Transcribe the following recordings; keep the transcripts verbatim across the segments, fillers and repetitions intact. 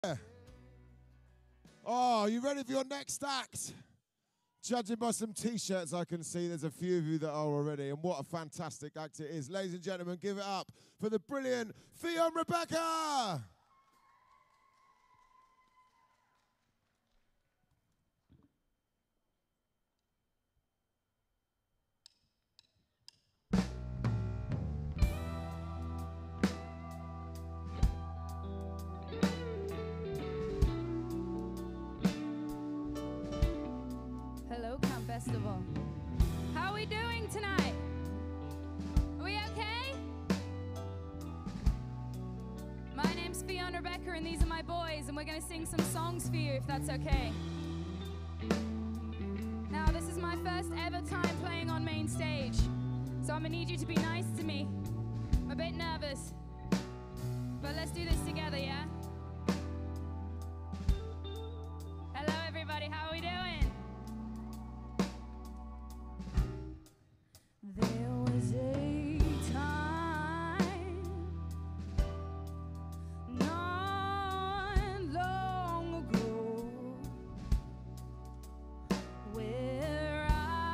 Oh, you ready for your next act? Judging by some T-shirts I can see, there's a few of you that are already, and what a fantastic act it is. Ladies and gentlemen, give it up for the brilliant Ffion Rebecca! Hello, Camp Festival. How are we doing tonight? Are we okay? My name's Ffion Rebecca, and these are my boys, and we're going to sing some songs for you, if that's okay. Now, this is my first ever time playing on main stage, so I'm going to need you to be nice to me. I'm a bit nervous, but let's do this together, yeah? Hello, everybody. How are we doing? There was a time not long ago where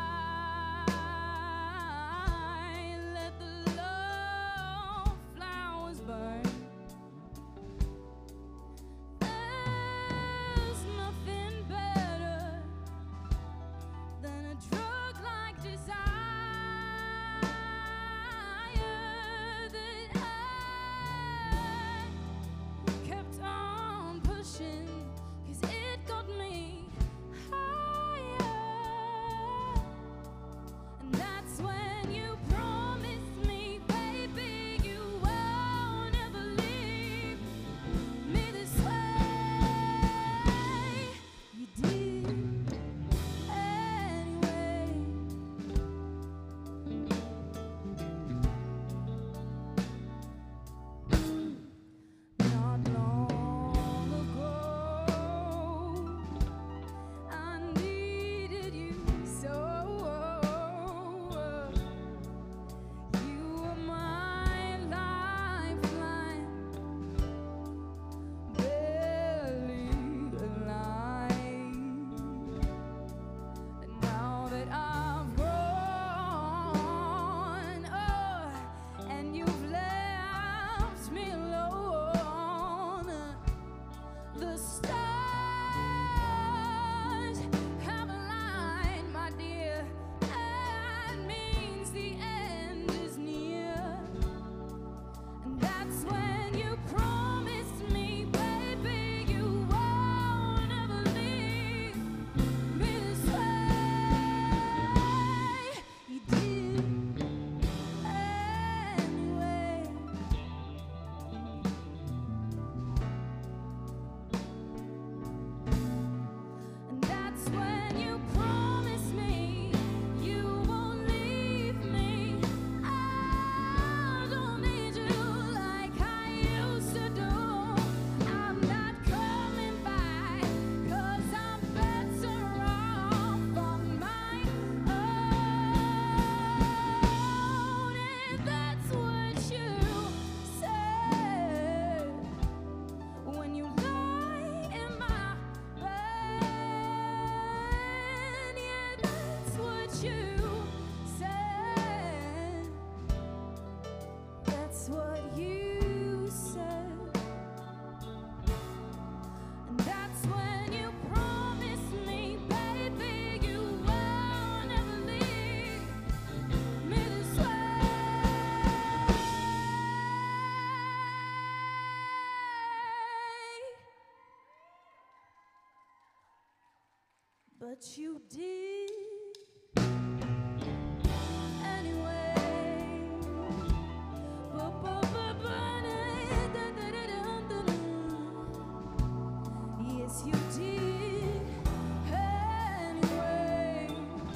I let the love flowers burn. There's nothing better than a drug like desire. But you did anyway. Yes, you did anyway.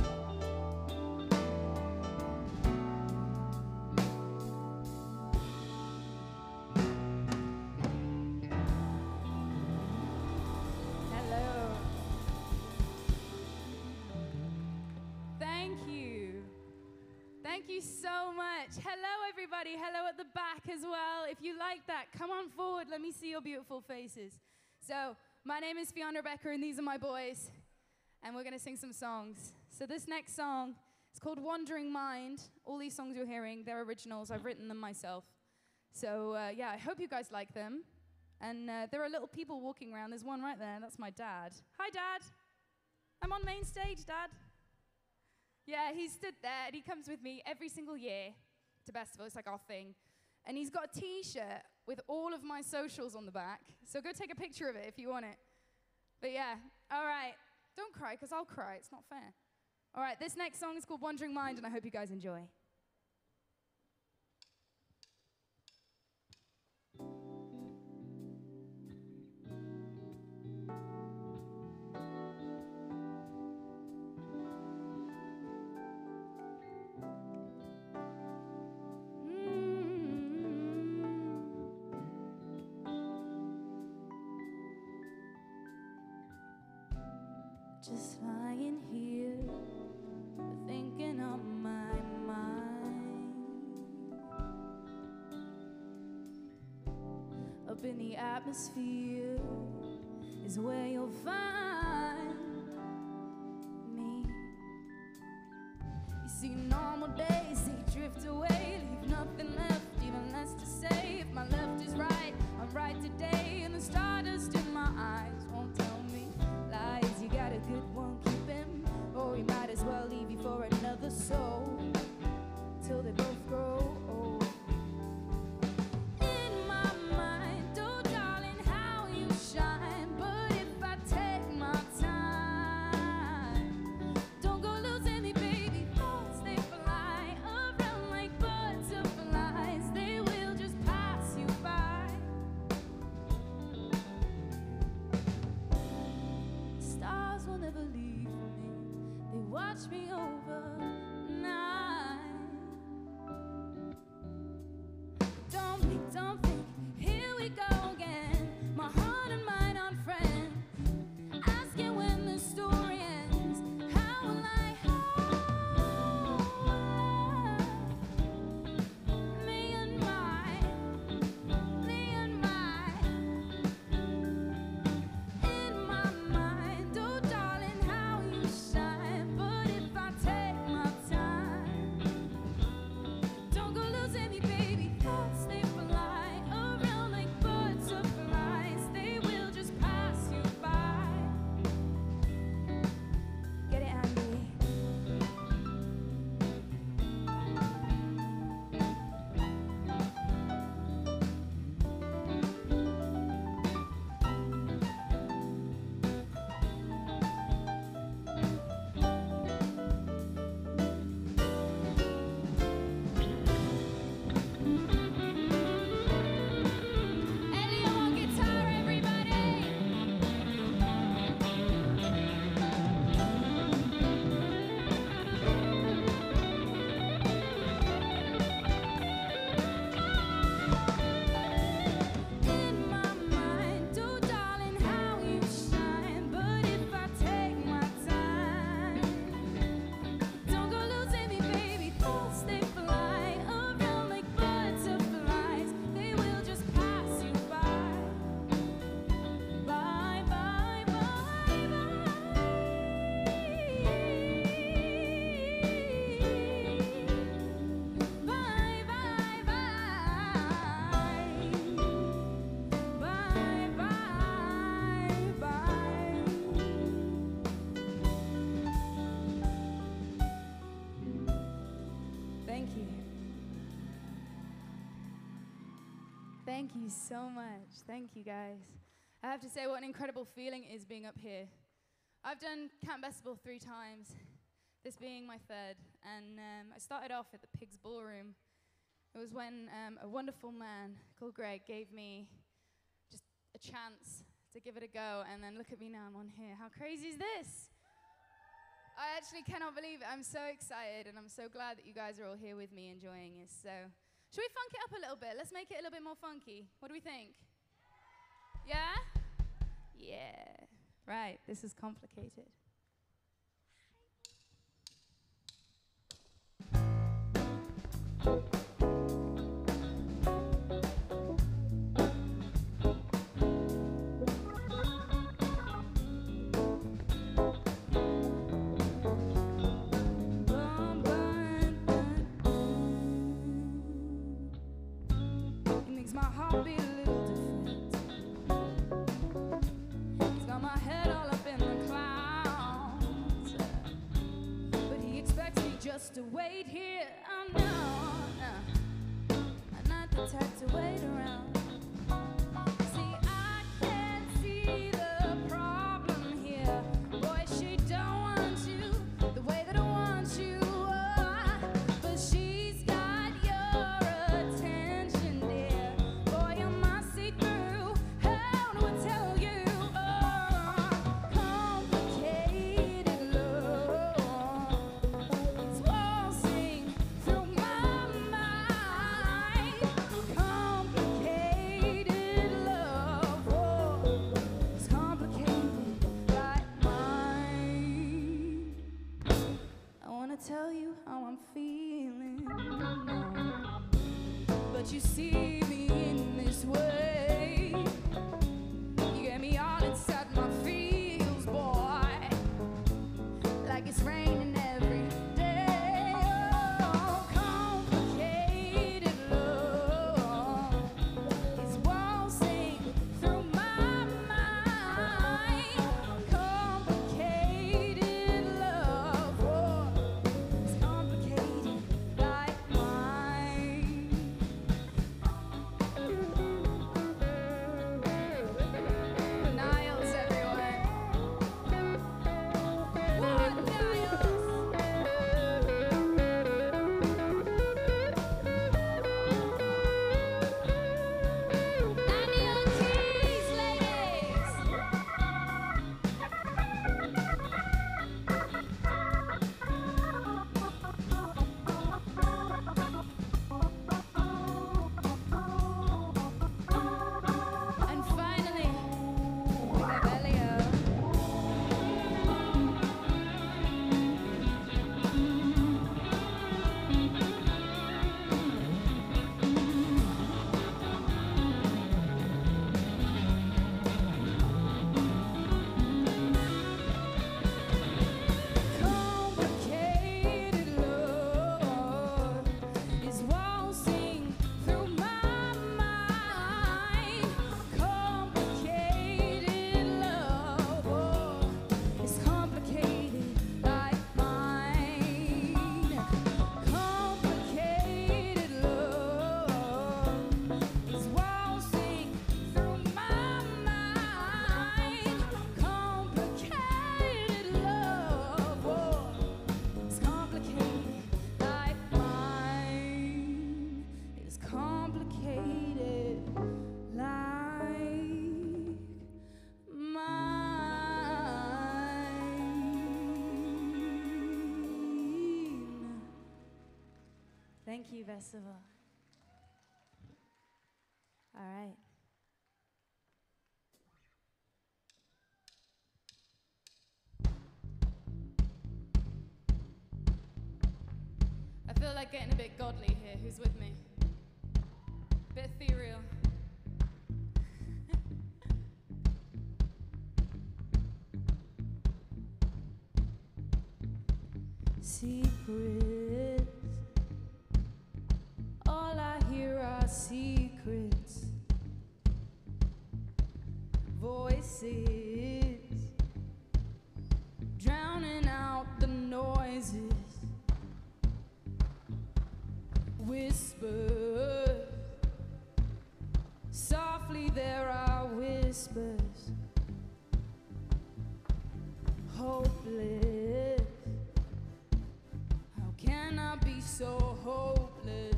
Hello. Thank you. Thank you so much. Hello, everybody. Hello at the back as well. If you like that, come on forward. Let me see your beautiful faces. So, my name is Fiona Becker, and these are my boys, and we're going to sing some songs. So this next song is called Wandering Mind. All these songs you're hearing, they're originals. I've written them myself. So, uh, yeah, I hope you guys like them. And uh, there are little people walking around. There's one right there. That's my dad. Hi, Dad. I'm on main stage, Dad. Yeah, he stood there, and he comes with me every single year to Festival. It's like our thing. And he's got a T-shirt with all of my socials on the back. So go take a picture of it if you want it. But yeah, all right. Don't cry, because I'll cry. It's not fair. All right, this next song is called Wandering Mind, and I hope you guys enjoy. Just lying here, thinking on my mind. Up in the atmosphere is where you'll find me. You see, normal days, they drift away, leave nothing left, even less to say. If my left is right, I'm right today, and the stardust in my eyes won't tell me lies. You got a good one, keep him, or we might as well leave you for another soul, till they both grow old. In my mind, oh darling, how you shine. But if I take my time, don't go losing me, baby. Thoughts, they fly around like butterflies. They will just pass you by. Stars will never leave me. They watch me overnight. Don't think, don't think, here we go again. My heart and mind on friends, asking when the story ends. How will I hold me and mine, me and mine? In my mind, oh darling, how you shine. But if I take my time, don't go losing me, baby. Thoughts, they fly around like butterflies. They will just pass you by. Get it, Andy? Ellie on guitar, everybody. In my mind, oh darling, how you shine. But if I take my time, don't go losing me, baby. Thoughts, they fly around like butterflies. They will just pass you by. Bye, bye, bye, bye. Bye, bye, bye. Bye, bye, bye. Thank you. Thank you so much. Thank you, guys. I have to say, what an incredible feeling it is being up here. I've done Camp Festival three times, this being my third, and um, I started off at the Pigs Ballroom. It was when um, a wonderful man called Greg gave me just a chance to give it a go, and then look at me now, I'm on here. How crazy is this? I actually cannot believe it. I'm so excited, and I'm so glad that you guys are all here with me enjoying this. So, should we funk it up a little bit? Let's make it a little bit more funky. What do we think? Yeah? Yeah. Right, this is complicated. just to wait here. Oh no, no. I'm not the type to wait around. See, I can't see the problem here. Boy, she don't want you the way that I want you. Oh, but she's got your attention, dear. Boy, you must see through. How do I tell you? Oh, complicated love. It's waltzing through my mind. Complicated love. Oh, it's complicated like mine. I wanna tell you how I'm feeling, but you see me in this way. You get me all inside my feels, boy, like it's raining every day. Oh, complicated love is waltzing through my mind. Complicated love, oh, it's complicated like mine. Niles everywhere. What Niles? Annie on keys, ladies. And finally, we have Elio. Complicated love is waltzing through my mind. Complicated love, oh, is complicated like mine. Complicated love is waltzing through my mind. Complicated love, oh, it's complicated like mine. It's complicated like mine. Thank you, Festival. All right. I feel like getting a bit godly here. Who's with me? Bit ethereal. Secrets. All I hear are secrets. Voices drowning out the noises. Whispers. Softly there are whispers. Hopeless. How can I be so hopeless?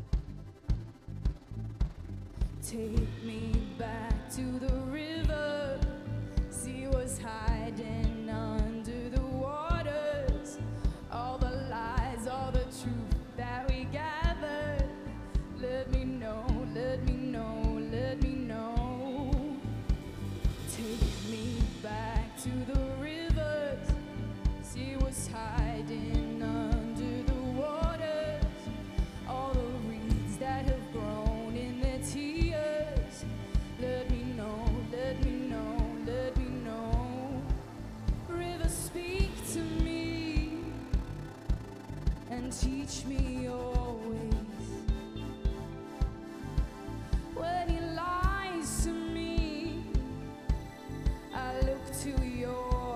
Take me back to the river. See what's hiding under the waters. All the lies, all the truth that we gathered. Let me know, let me know, let me know. Take me back to the rivers. See what's hiding under the waters. All the reeds that have grown in their tears. Let me know, let me know, let me know. River, speak to me and teach me your ways. When he lies to me, I look to your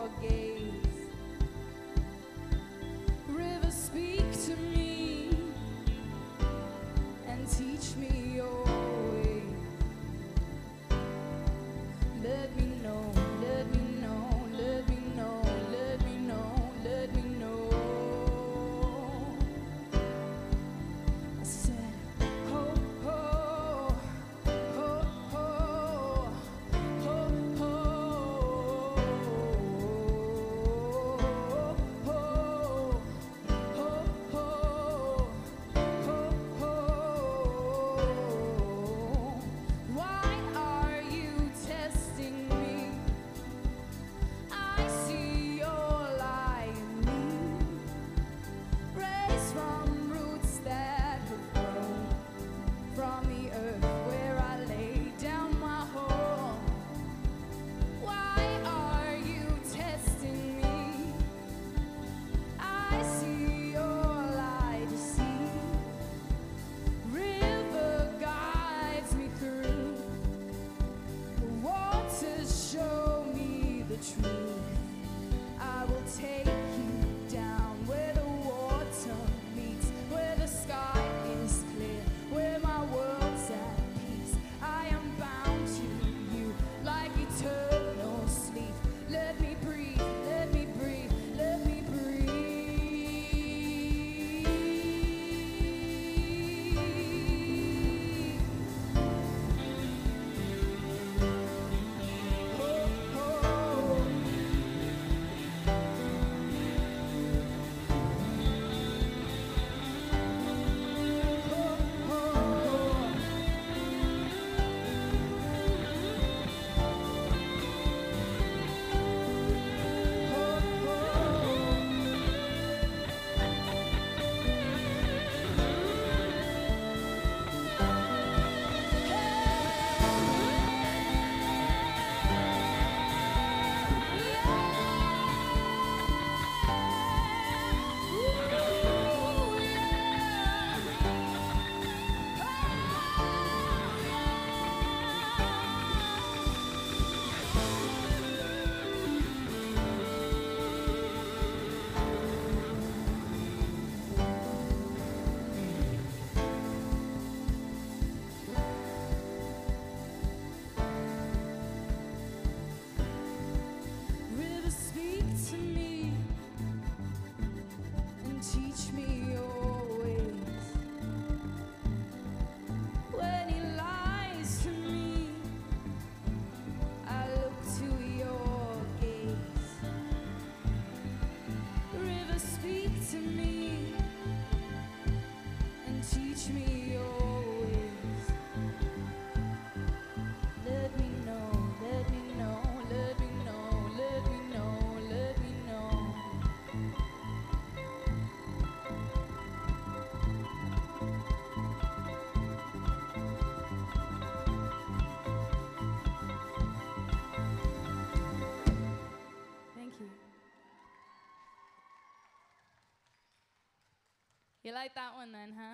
You like that one then, huh?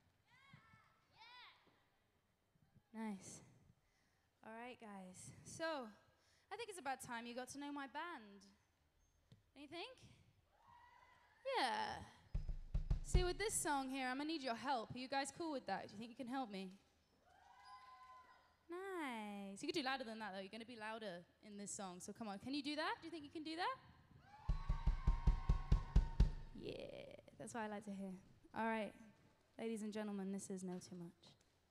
Yeah. Nice. All right, guys. So, I think it's about time you got to know my band. Don't you think? Yeah. See, with this song here, I'm gonna need your help. Are you guys cool with that? Do you think you can help me? Nice. You can do louder than that, though. You're gonna be louder in this song. So come on, can you do that? Do you think you can do that? Yeah, that's what I like to hear. All right, ladies and gentlemen, this is No Too Much.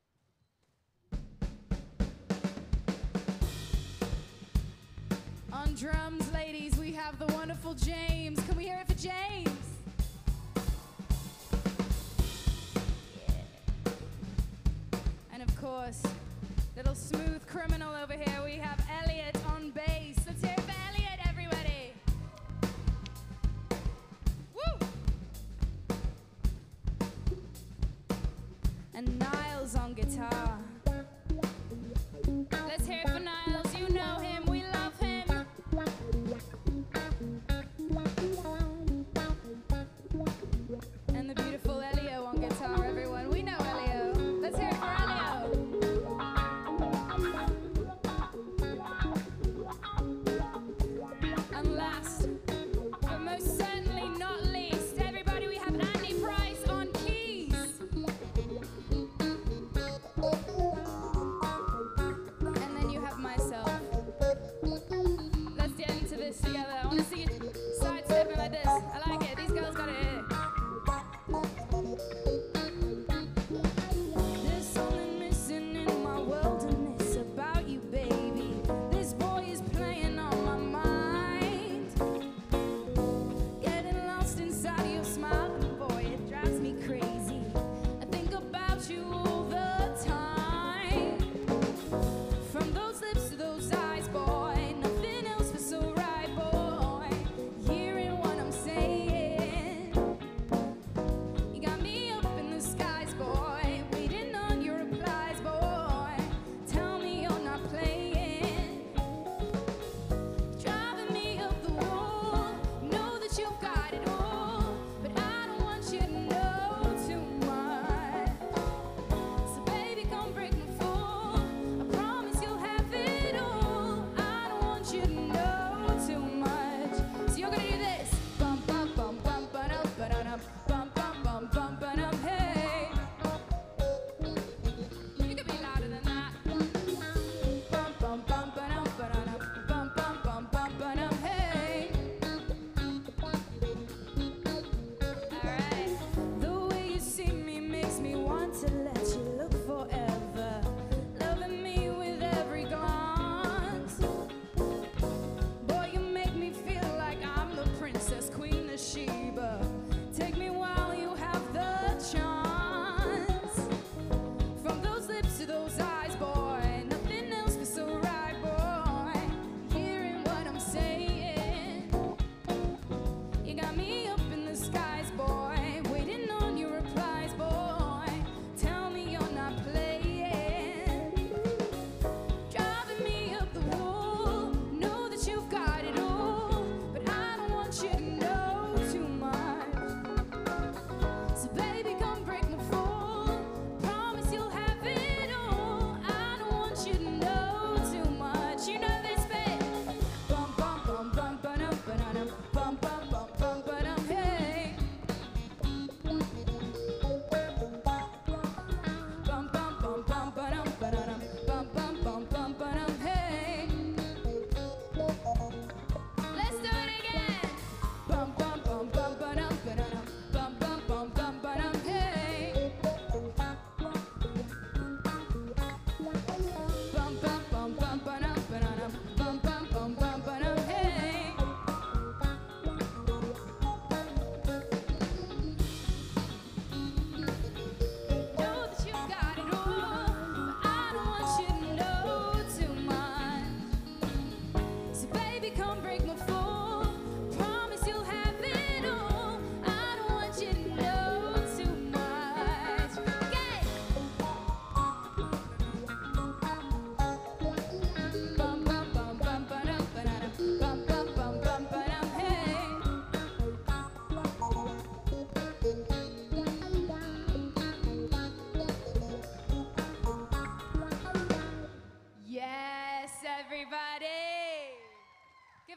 On drums, ladies, we have the wonderful James. Can we hear it for James? Yeah. And of course, little smooth criminal over here, we have Elliot on bass. Let's hear it for Elliot, everybody. Woo! And Niles on guitar. Let's hear it for Niles. You know him, we love him. And the beautiful Elio on guitar, everyone. We know Elio. Let's hear it for Elio.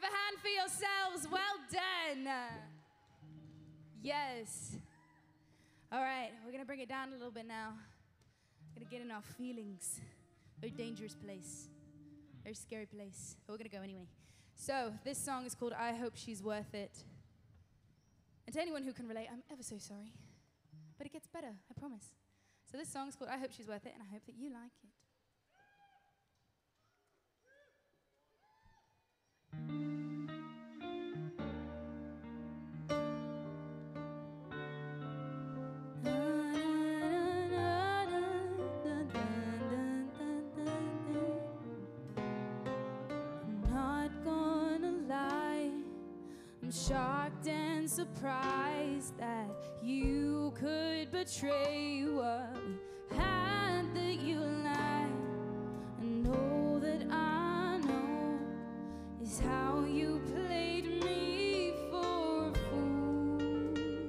a hand for yourselves. Well done. Yes. All right, we're going to bring it down a little bit now. We're going to get in our feelings. Very dangerous place. Very scary place. But we're going to go anyway. So this song is called I Hope She's Worth It. And to anyone who can relate, I'm ever so sorry. But it gets better, I promise. So this song is called I Hope She's Worth It, and I hope that you like it. I'm shocked and surprised that you could betray what we had, that you lied. And all that I know is how you played me for a fool.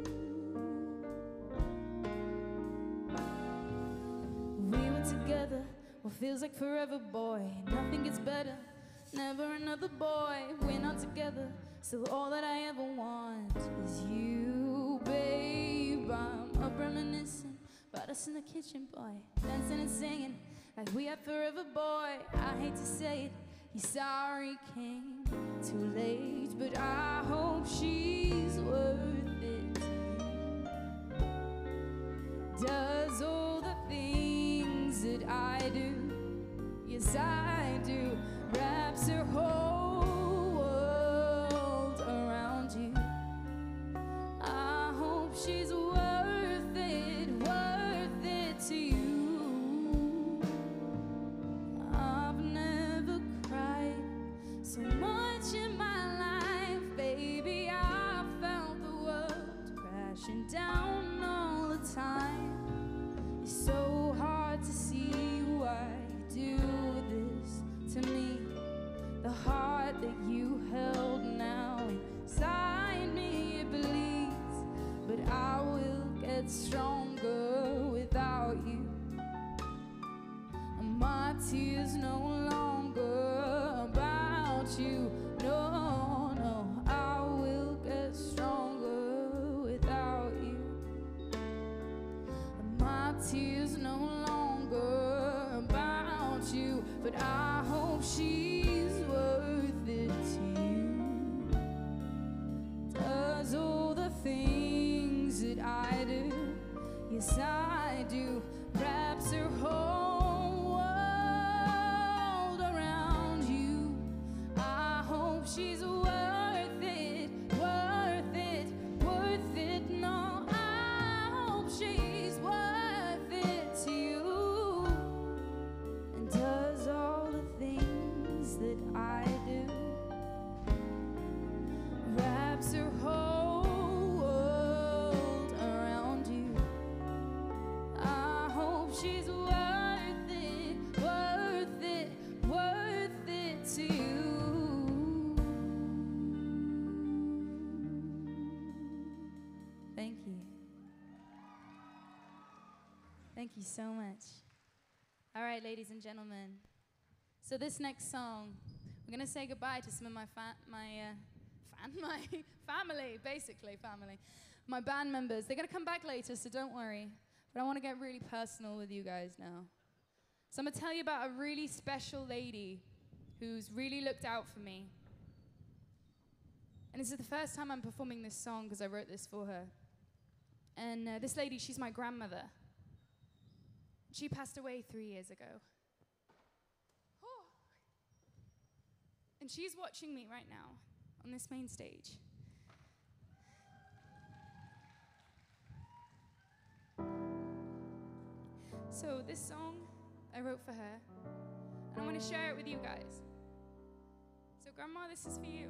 We were together, what feels like forever, boy. Nothing gets better, never another boy. We're not together, so all that I ever want is you, babe. I'm up reminiscing about us in the kitchen, boy, dancing and singing like we had forever, boy. I hate to say it, your sorry came too late, but I hope she's worth it. Does all the things that I do, yes I do, wraps her whole she's worth it, worth it to you. I've never cried so much in my life, baby. I felt the world crashing down all the time. It's so hard to see why you do this to me. The heart that you held now inside me, it believes. But I will get stronger without you. And my tears no longer about you. No, no, I will get stronger without you. And my tears no longer about you. But I hope she's worth it to you. Does all the things that I do, yes I do, wraps her whole world around you. I hope she's worth it, worth it, worth it. No, I hope she's worth it to you. And does all the things that I do, wraps her whole she's worth it, worth it, worth it to you. Thank you. Thank you so much. All right, ladies and gentlemen. So this next song, we're gonna say goodbye to some of my fa- my uh, fan, my family, basically family, my band members. They're gonna come back later, so don't worry. But I want to get really personal with you guys now. So I'm going to tell you about a really special lady who's really looked out for me. And this is the first time I'm performing this song because I wrote this for her. And uh, this lady, she's my grandmother. She passed away three years ago. Oh. And she's watching me right now on this main stage. So this song I wrote for her, and I want to share it with you guys. So Grandma, this is for you.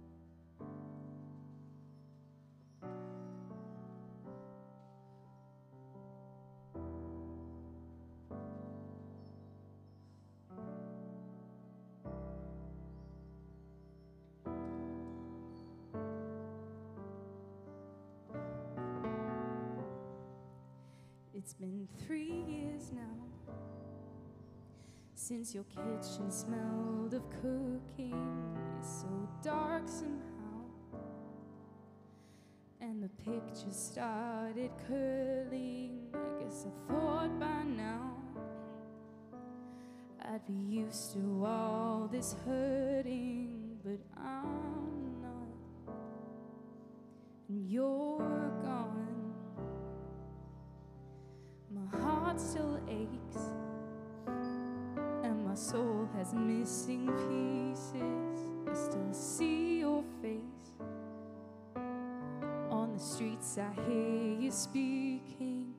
It's been three years now since your kitchen smelled of cooking. so dark somehow, and the picture started curling. I guess I thought by now I'd be used to all this hurting, but I'm not, and you're gone. My heart still aches, and my soul has missing pieces. I still see your face on the streets. I hear you speaking.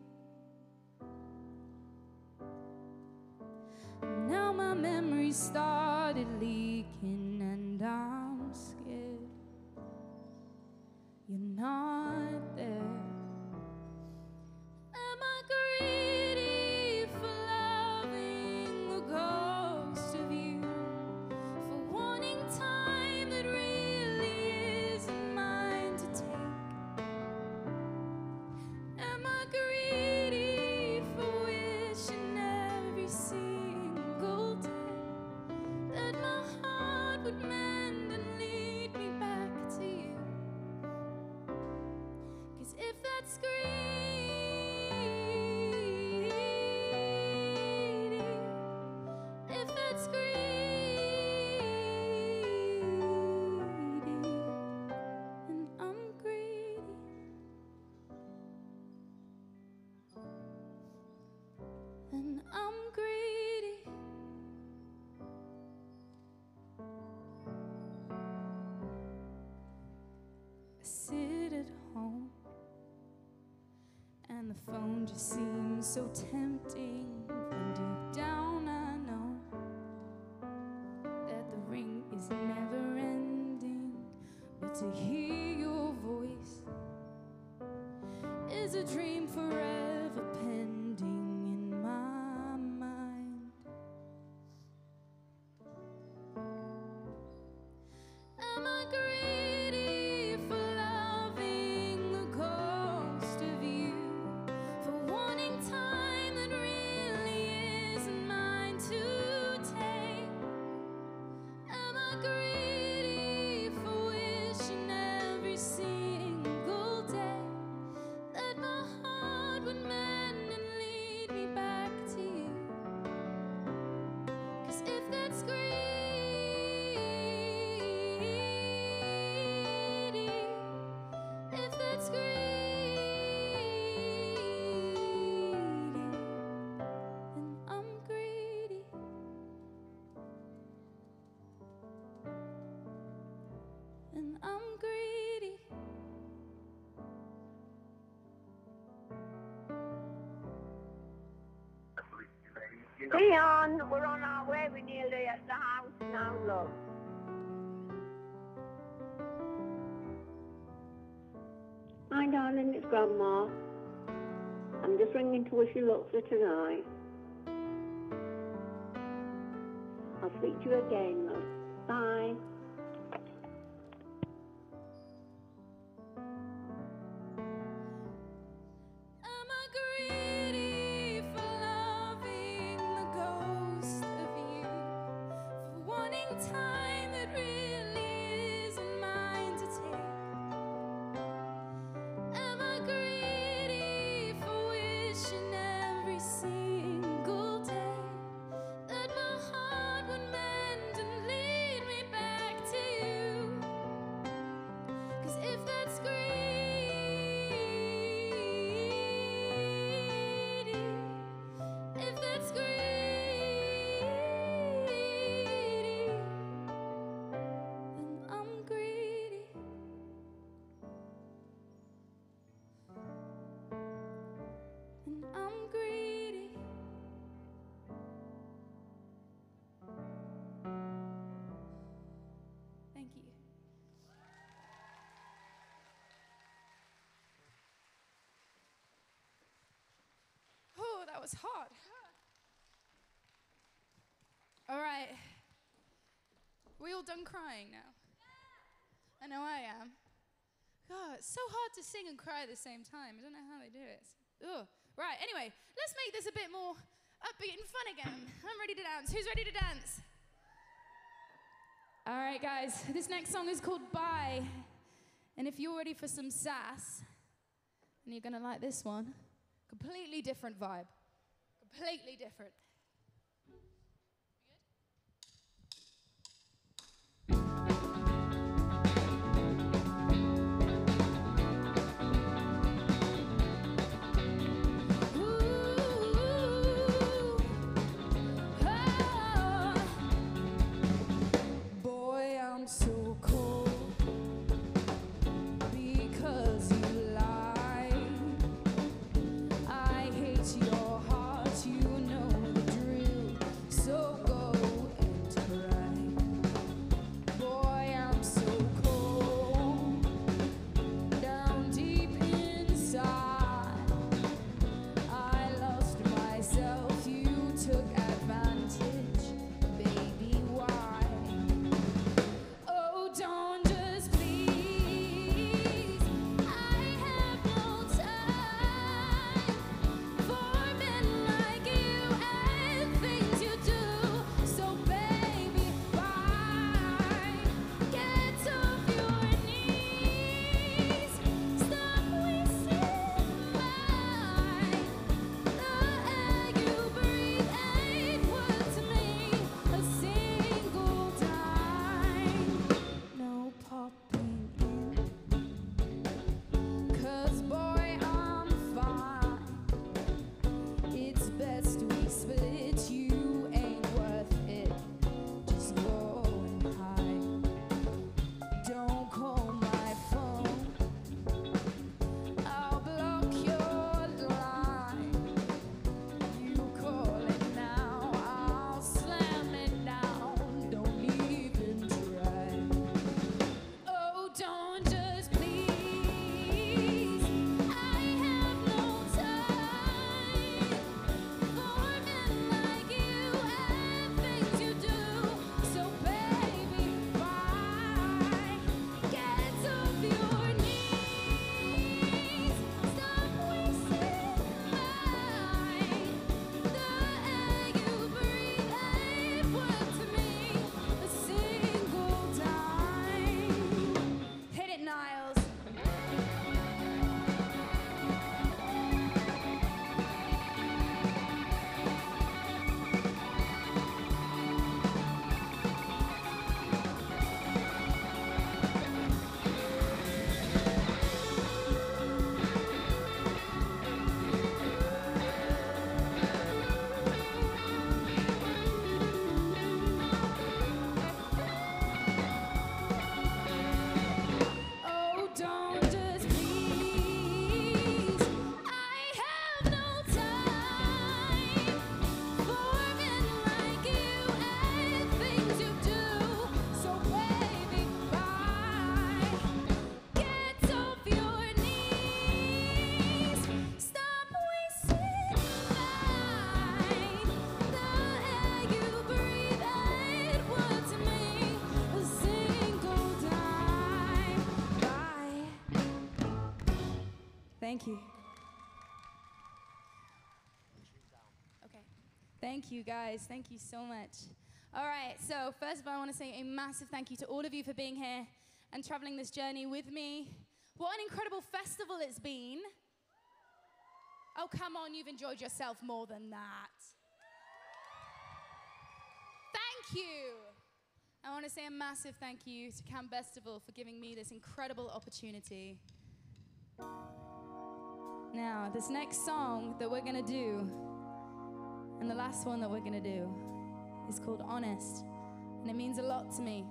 Now my memories started leaking, and I'm scared you're not there. Am I greedy for loving the ghost of you, for wanting time that really isn't mine to take? Am I greedy for wishing every single day that my heart would mend and lead me back to you? 'Cause if that's greedy, if that's greedy, then I'm greedy. Then I'm greedy. I sit at home, and the phone just seems so tempting. And deep down I know that the ring is never ending, but to hear your voice is a dream forever pending in my mind. Am I greedy for loving the ghost of you, for wanting time that really isn't mine to take? Am I greedy for wishing every single day that my heart would mend and lead me back to you? 'Cause if that's greedy, if that's greedy, then I'm greedy. And I'm greedy. Leon, we're on our way. We're nearly at the house now, love. Hi, darling, it's Grandma. I'm just ringing to wish you luck for tonight. I'll speak to you again, love. Bye. Am I greedy for loving the ghost of you, for wanting time that really isn't mine to take? Am I greedy for wishing every single day that my heart would mend and lead me back to you? 'Cause if that's greedy, if that's greedy, then I'm greedy. And I'm greedy. Thank you. Oh, that was hard. All right. We all done crying now? I know I am. God, it's so hard to sing and cry at the same time. I don't know how they do it. Ugh. Right, anyway, let's make this a bit more upbeat and fun again. I'm ready to dance. Who's ready to dance? All right, guys, this next song is called Bye. And if you're ready for some sass, and you're gonna like this one, completely different vibe. Completely different. So cold because you lied. I hate your heart, you know the drill. So go and cry. Boy, I'm so cold down deep inside. I lost myself, you took advantage. Baby, why? Don't just please. I have no time for men like you and things you do. So baby, why? Get off your knees. Stop wasting mine. The air you breathe ain't worth to me a single dime. No popping in, 'cause boy, I'm fine. It's best we split, you ain't worth it. Just go and hide. Don't call my phone, I'll block your line. You call it now, I'll slam it down. Don't even try. Oh, don't just please. I have no time for men like you and things you do. So baby, why? Get off your knees. Stop wasting mine. The air you breathe ain't worth to me a single dime. Hit it, Niles. Oh, don't just please. I have no time for men like you and things you do. So baby, bye. Get off your knees. Stop wasting mine. The air you breathe ain't worth to me a single dime. Bye. Thank you. Okay. Thank you, guys. Thank you so much. All right. So first of all, I want to say a massive thank you to all of you for being here and traveling this journey with me. What an incredible festival it's been. Oh, come on. You've enjoyed yourself more than that. Thank you. I want to say a massive thank you to Camp Festival for giving me this incredible opportunity. Now, this next song that we're gonna do, and the last one that we're gonna do, is called Honest, and it means a lot to me.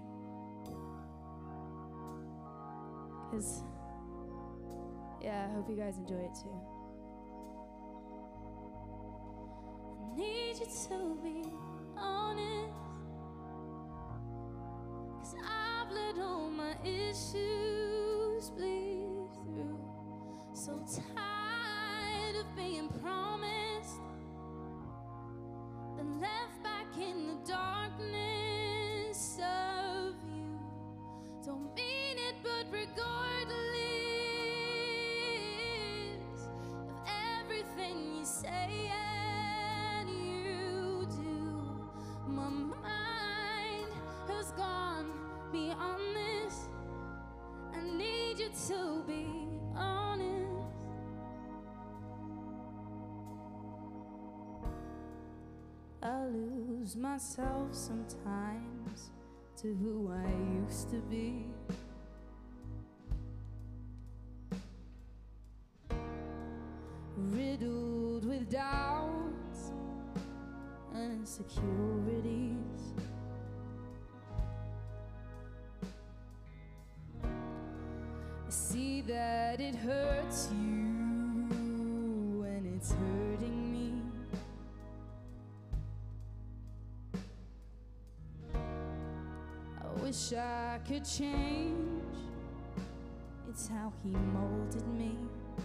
Because, yeah, I hope you guys enjoy it too. I need you to be honest, 'cause I've let all my issues bleed through. So tired of being promised, then left back in the darkness of you. Don't mean it, but regardless of everything you say and you do, my mind has gone to be honest. I lose myself sometimes to who I used to be. Riddled with doubts and insecurities. I see that it hurts you and it's hurting me. I wish I could change. It's how he molded me.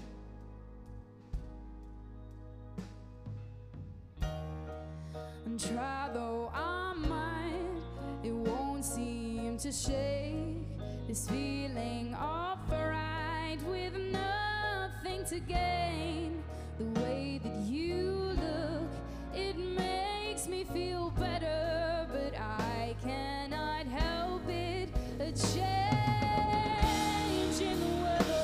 And try though I might, it won't seem to shake this feeling of pride with nothing to gain. The way that you look, it makes me feel better, but I cannot help it. A change in the weather.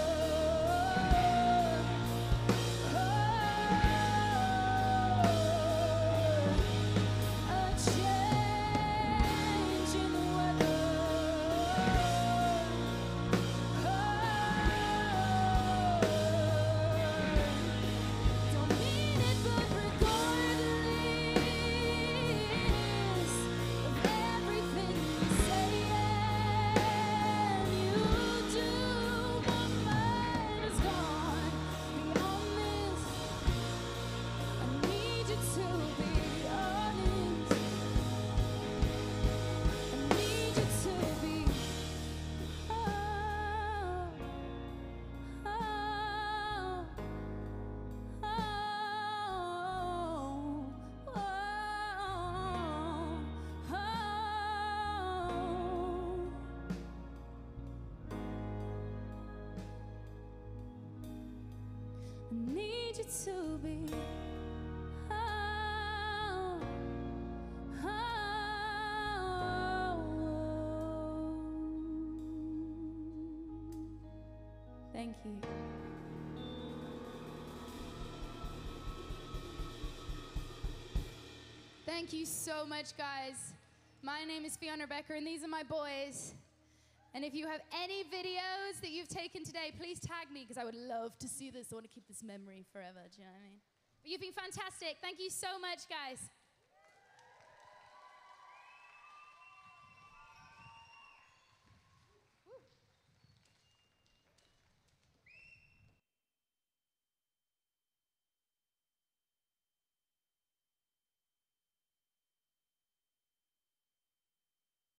I need you to be. Oh, oh, thank you. Thank you so much, guys. My name is Fiona Becker, and these are my boys. And if you have any videos that you've taken today, please tag me, because I would love to see this. I want to keep this memory forever, do you know what I mean? But you've been fantastic. Thank you so much, guys.